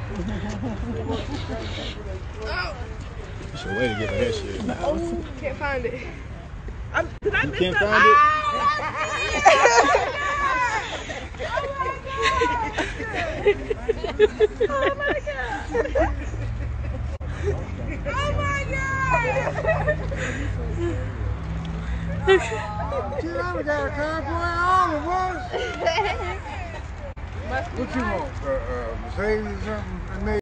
It's your way to get that shit. Oh, can't find it. You can't find it? Oh my god! Oh my god! Shit, I got a car for all of us. What you want? Mercedes or something?